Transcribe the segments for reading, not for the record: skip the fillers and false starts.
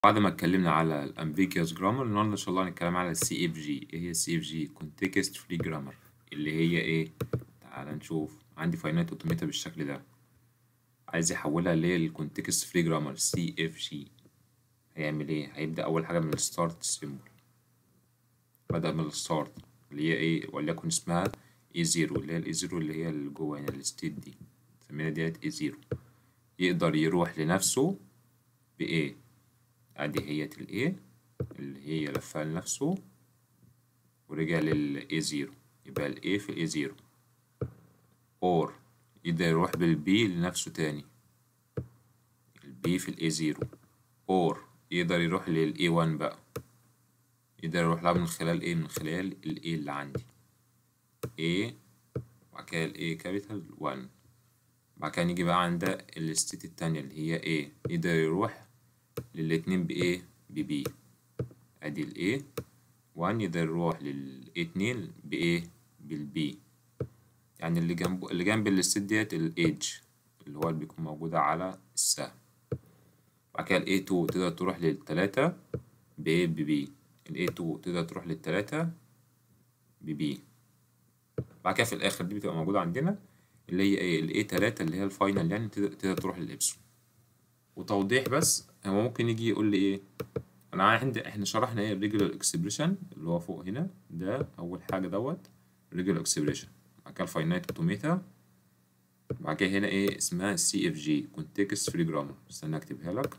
بعد ما اتكلمنا على الامبيجيوس جرامر، النهارده ان شاء الله هنتكلم على السي اف جي. ايه هي السي اف جي؟ كونتكست فري جرامر. اللي هي ايه؟ تعال نشوف. عندي فاينات اوتوميتا بالشكل ده، عايز يحولها للكونتكست فري جرامر سي اف جي. هيعمل ايه؟ هيبدا اول حاجه من الستارت سيمبل. بدا من الستارت اللي هي ايه، وليكن اسمها اي زيرو، اللي هي الاي زيرو اللي هي اللي جوه يعني الستيت دي سمينا ديت اي زيرو. يقدر يروح لنفسه بايه؟ ادي هي الايه اللي هي لفها لنفسه ورجع للاي زيرو، يبقى الاي في الاي زيرو. اور يقدر يروح بالبي لنفسه تاني، البي في الاي زيرو. اور يقدر يروح للاي 1 بقى، يقدر يروح لها من خلال ايه؟ من خلال الاي اللي عندي A، وبعد كده الاي كابيتال 1. بعد كده نيجي بقى عند الستيت التانية اللي هي A، يقدر يروح للاتنين بإيه؟ بB. ادي الاي 1 يقدر يروح للاي 2 بايه؟ بالبي، يعني اللي جنبه اللي جنب الستيت ديت الايدج اللي هو اللي بيكون موجودة على السهم. بعد كده الاي 2 تقدر تروح للتلاتة بايه؟ ببي. الاي 2 تقدر تروح للتلاتة ببي. بعد كده في الاخر دي بتبقى موجودة عندنا اللي هي ايه؟ الاي 3 اللي هي الفاينل، يعني تقدر تروح للابسون. وتوضيح بس، هو ممكن يجي يقول لي ايه؟ انا عندي احنا شرحنا ايه الريجولار اكسبريشن اللي هو فوق هنا ده، اول حاجه دوت ريجولار اكسبريشن. بعد كده الفاينايت اوتوميتا. بعد كده هنا ايه اسمها سي اف جي كونتكست فري جرامر. استنى اكتبها لك،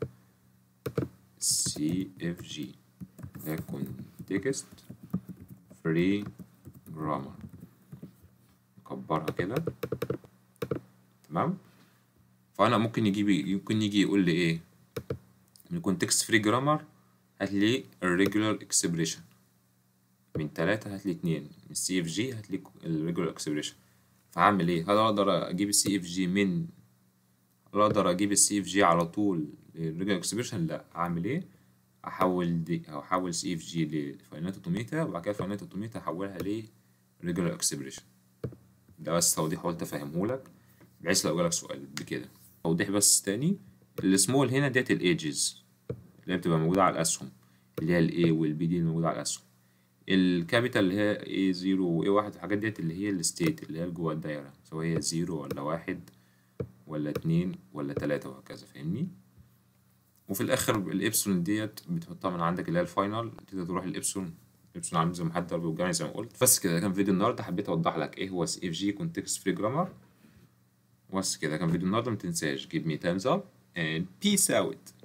سي اف جي ده كونتكست فري جرامر. نكبرها كده تمام. فانا ممكن يجي يقول لي ايه من الكونتكست فري جرامر؟ هات لي الريجولار اكسبريشن من 3، هات لي 2 من السي اف جي، هات لي الريجولار اكسبريشن. فهعمل ايه؟ هل اقدر اجيب السي اف جي اقدر اجيب السي اف جي على طول للريجولار اكسبريشن؟ لا. اعمل ايه؟ احول سي اف جي لفاينات اوتوميتا، وبعد كده فاينات اوتوميتا احولها لريجولار اكسبريشن. ده بس توضيح قلت افهمه لك بحيث لو جالك سؤال بكده. توضيح بس تاني، السمول هنا ديت الايدجز اللي هي بتبقى موجودة على الاسهم، اللي هي الاي والبي دي الموجودة على الاسهم. الكابيتال اللي هي A 0 و A 1 والحاجات ديت اللي هي الستيت اللي هي جوه الدايرة، سواء هي 0 ولا 1 ولا 2 ولا 3 وهكذا، فاهمني؟ وفي الآخر الإبسلون ديت بتحطها من عندك اللي هي الفاينل، تقدر تروح الإبسلون. الإبسلون عامل زي محدد ضرب وجمع زي ما قلت. بس كده كان فيديو النهاردة، حبيت أوضح لك إيه هو سي اف جي كونتكست فري جرامر. بس كده كان فيديو النهاردة، متنساش give me thumbs up and peace out.